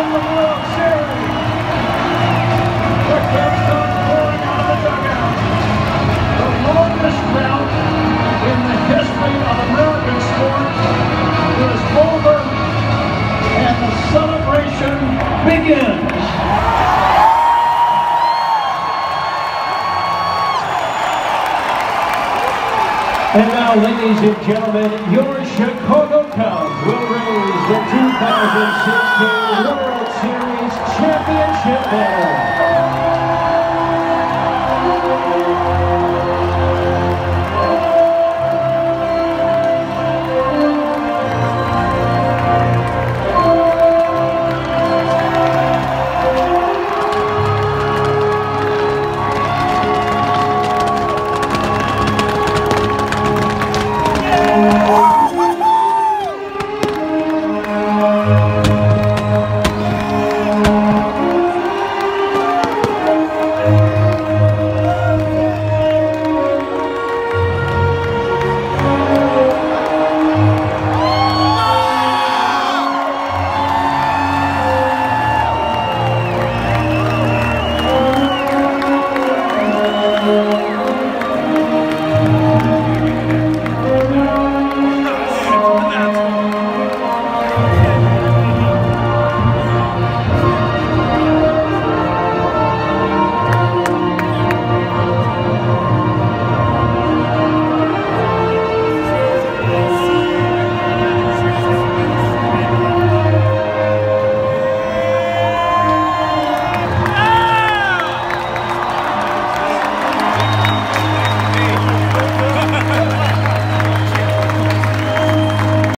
win the World Series. The kids come pouring out of the dugout. The longest drought in the history of American sports is over, and the celebration begins. And now, ladies and gentlemen, your Chicago Cubs will raise the 2016 World Series championship banner.